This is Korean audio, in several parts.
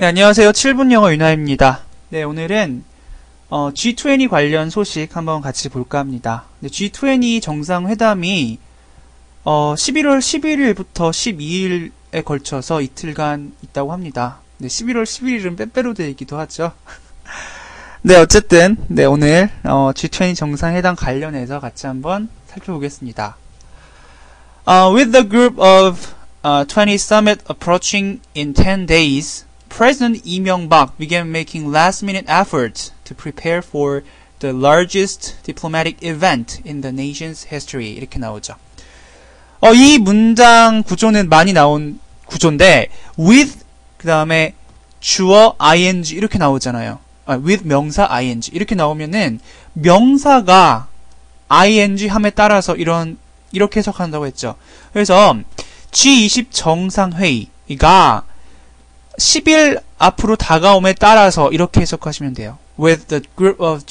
네, 안녕하세요. 7분 영어 윤하입니다. 네, 오늘은 G20 관련 소식 한번 같이 볼까 합니다. 네, G20 정상회담이 11월 11일부터 12일에 걸쳐서 이틀간 있다고 합니다. 네, 11월 11일은 빼빼로데이이기도 하죠. 네, 어쨌든 네, 오늘 G20 정상회담 관련해서 같이 한번 살펴보겠습니다. With the group of 20 summit approaching in 10 days, President Lee Myung-bak began making last-minute efforts to prepare for the largest diplomatic event in the nation's history. 이렇게 나오죠. 이 문장 구조는 많이 나온 구조인데 with 그 다음에 주어 ing 이렇게 나오잖아요. with 명사 ing 이렇게 나오면은 명사가 ing 함에 따라서 이렇게 해석한다고 했죠. 그래서 G20 정상회의가 10일 앞으로 다가옴에 따라서 이렇게 해석하시면 돼요. With the group of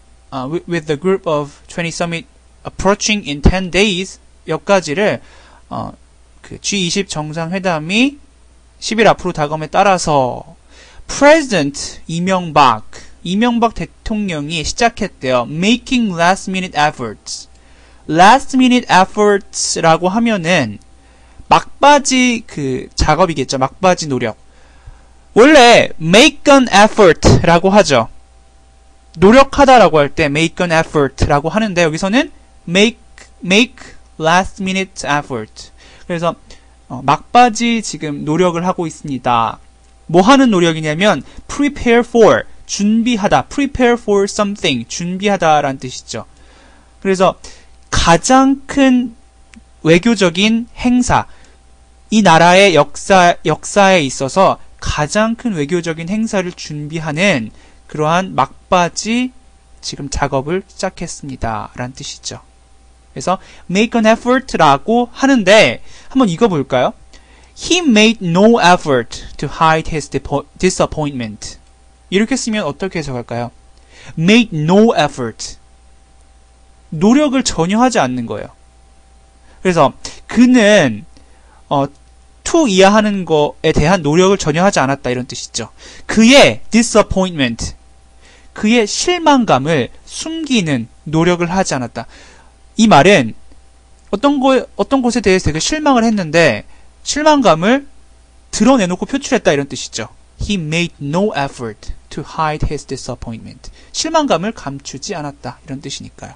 20 summit approaching in 10 days 여기까지를 그 G20 정상회담이 10일 앞으로 다가옴에 따라서 President 이명박 대통령이 시작했대요. Making last minute efforts. last minute efforts라고 하면은 막바지 그 작업이겠죠. 막바지 노력. 원래 make an effort라고 하죠. 노력하다라고 할 때 make an effort라고 하는데 여기서는 make last minute effort. 그래서 막바지 지금 노력을 하고 있습니다. 뭐 하는 노력이냐면 prepare for 준비하다. prepare for something 준비하다라는 뜻이죠. 그래서 가장 큰 외교적인 행사 이 나라의 역사에 있어서 가장 큰 외교적인 행사를 준비하는 그러한 막바지 지금 작업을 시작했습니다. 라는 뜻이죠. 그래서 make an effort라고 하는데 한번 읽어볼까요? He made no effort to hide his disappointment. 이렇게 쓰면 어떻게 해석할까요? made no effort. 노력을 전혀 하지 않는 거예요. 그래서 그는 to 이해하는 거에 대한 노력을 전혀 하지 않았다 이런 뜻이죠. 그의 disappointment, 그의 실망감을 숨기는 노력을 하지 않았다. 이 말은 어떤 것에 대해서 되게 실망을 했는데 실망감을 드러내놓고 표출했다 이런 뜻이죠. He made no effort to hide his disappointment. 실망감을 감추지 않았다 이런 뜻이니까요.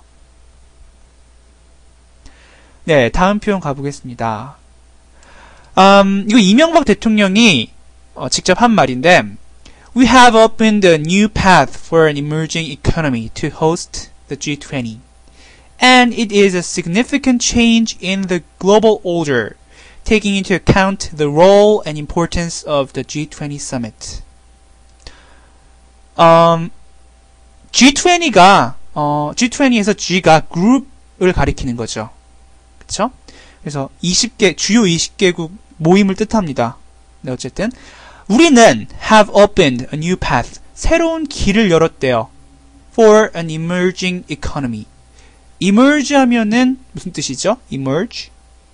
네, 다음 표현 가보겠습니다. 이거 이명박 대통령이 직접 한 말인데 We have opened a new path for an emerging economy to host the G20. And it is a significant change in the global order, taking into account the role and importance of the G20 summit. G20에서 G가 그룹을 가리키는 거죠. 그쵸? 그래서 주요 20개국 모임을 뜻합니다. 네, 어쨌든 우리는 have opened a new path. 새로운 길을 열었대요. For an emerging economy. emerge 하면은 무슨 뜻이죠? emerge.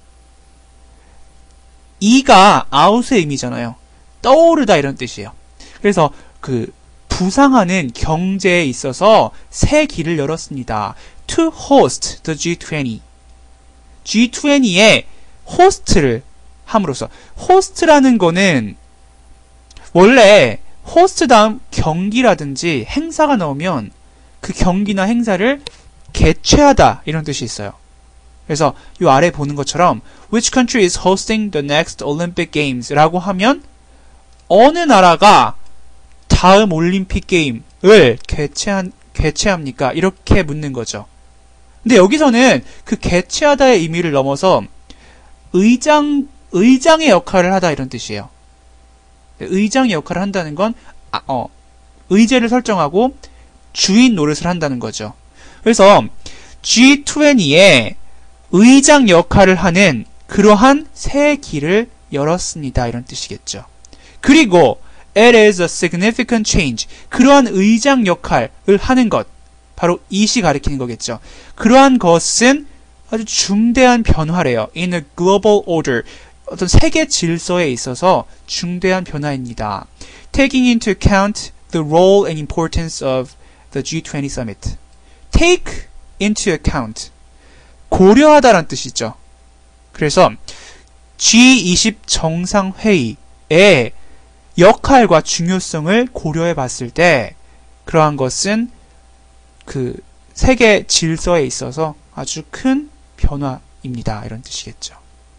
이가 out의 의미잖아요. 떠오르다 이런 뜻이에요. 그래서 그 부상하는 경제에 있어서 새 길을 열었습니다. To host the G20. G20의 호스트를 함으로써 호스트라는 거는 원래 호스트 다음 경기라든지 행사가 나오면 그 경기나 행사를 개최하다 이런 뜻이 있어요. 그래서 이 아래 보는 것처럼 Which country is hosting the next Olympic Games? 라고 하면 어느 나라가 다음 올림픽 게임을 개최합니까? 이렇게 묻는 거죠. 근데 여기서는 그 개최하다의 의미를 넘어서 의장의 역할을 하다 이런 뜻이에요. 의장의 역할을 한다는 건 의제를 설정하고 주인 노릇을 한다는 거죠. 그래서 G20의 의장 역할을 하는 그러한 새 길을 열었습니다. 이런 뜻이겠죠. 그리고 it is a significant change. 그러한 의장 역할을 하는 것. 바로 it이 가리키는 거겠죠. 그러한 것은 아주 중대한 변화래요. In a global order. 어떤 세계 질서에 있어서 중대한 변화입니다. taking into account the role and importance of the G20 summit. take into account. 고려하다란 뜻이죠. 그래서 G20 정상회의의 역할과 중요성을 고려해 봤을 때 그러한 것은 그 세계 질서에 있어서 아주 큰 변화입니다. 이런 뜻이겠죠.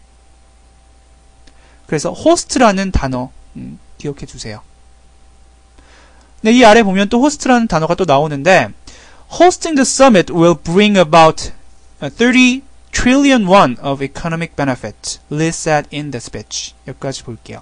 그래서 host라는 단어 기억해 두세요. 네, 이 아래 보면 또 host라는 단어가 또 나오는데 hosting the summit will bring about 30 trillion won of economic benefit, Lee said in the speech. 여기까지 볼게요.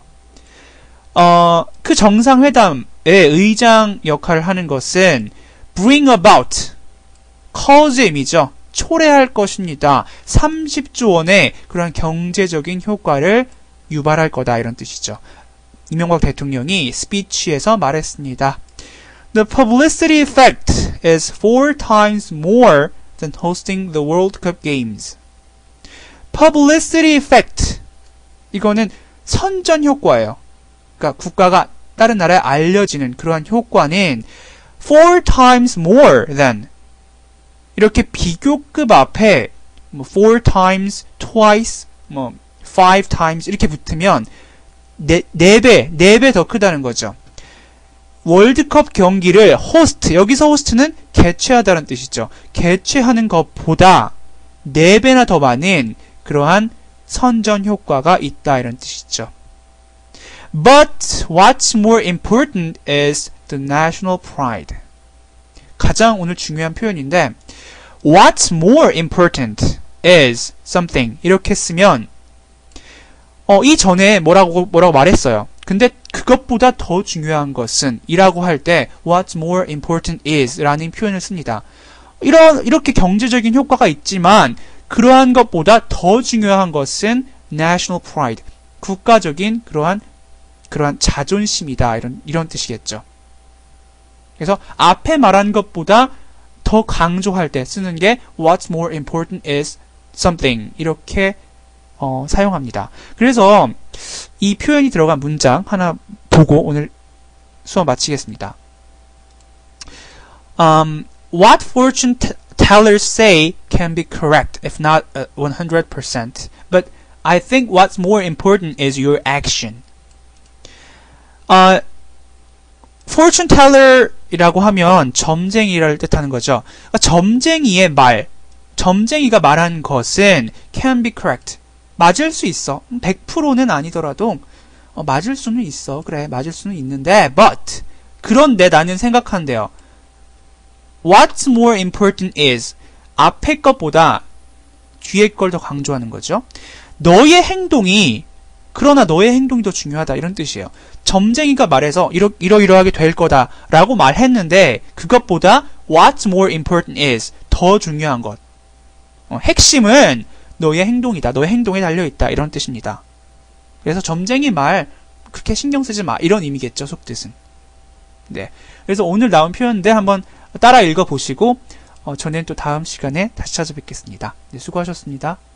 그 정상회담의 의장 역할을 하는 것은 bring about, cause 의미죠. 초래할 것입니다. 30조 원의 그런 경제적인 효과를 유발할 거다 이런 뜻이죠. 이명박 대통령이 스피치에서 말했습니다. The publicity effect is 4 times more than hosting the World Cup Games. Publicity effect. 이거는 선전 효과예요. 그러니까 국가가 다른 나라에 알려지는 그러한 효과는 4 times more than. 이렇게 비교급 앞에 4 times, twice, 5 times 이렇게 붙으면 4배 더 크다는 거죠. 월드컵 경기를 호스트, 여기서 호스트는 개최하다는 뜻이죠. 개최하는 것보다 4배나 더 많은 그러한 선전 효과가 있다 이런 뜻이죠. But what's more important is the national pride. 가장 오늘 중요한 표현인데 What's more important is something. 이렇게 쓰면 이전에 뭐라고 말했어요. 근데 그것보다 더 중요한 것은 이라고 할 때 What's more important is 라는 표현을 씁니다. 이렇게 경제적인 효과가 있지만 그러한 것보다 더 중요한 것은 national pride. 국가적인 그러한 자존심이다. 이런 뜻이겠죠. 그래서 앞에 말한 것보다 더 강조할 때 쓰는 게 What's more important is something. 이렇게 사용합니다. 그래서 이 표현이 들어간 문장 하나 보고 오늘 수업 마치겠습니다. What fortune tellers say can be correct, if not 100%. But I think what's more important is your action. Fortune teller이라고 하면 점쟁이를 뜻하는 거죠. 점쟁이의 말, 점쟁이가 말한 것은 can be correct. 맞을 수 있어. 100%는 아니더라도 맞을 수는 있어. 그래, 맞을 수는 있는데 but 그런데 나는 생각한대요. What's more important is 앞에 것보다 뒤에 걸 더 강조하는 거죠. 너의 행동이 그러나 너의 행동이 더 중요하다 이런 뜻이에요. 점쟁이가 말해서 이러이러하게 될 거다 라고 말했는데 그것보다 what's more important is 더 중요한 것. 핵심은 너의 행동이다. 너의 행동에 달려있다. 이런 뜻입니다. 그래서 점쟁이 말 그렇게 신경 쓰지 마. 이런 의미겠죠. 속뜻은. 네. 그래서 오늘 나온 표현들 한번 따라 읽어보시고 저는 또 다음 시간에 다시 찾아뵙겠습니다. 네, 수고하셨습니다.